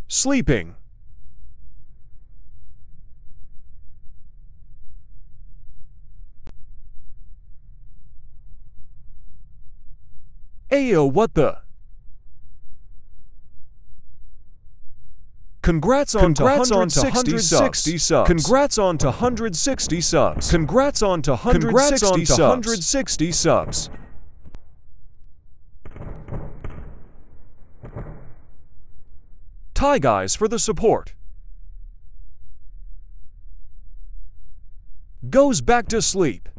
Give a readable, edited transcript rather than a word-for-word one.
Sleeping. Ayo, what the? Congrats on to 160 subs. Congrats on to 160 subs. Congrats on to 160 subs. Ty guys for the support. Goes back to sleep.